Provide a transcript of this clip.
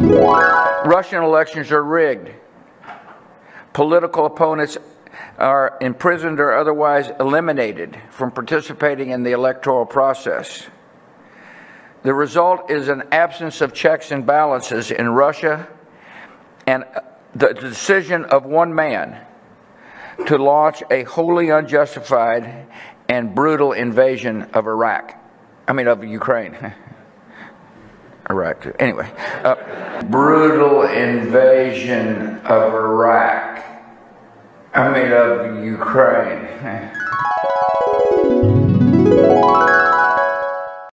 Russian elections are rigged. Political opponents are imprisoned or otherwise eliminated from participating in the electoral process. The result is an absence of checks and balances in Russia and the decision of one man to launch a wholly unjustified and brutal invasion of Ukraine. Iraq. Anyway, brutal invasion of Ukraine.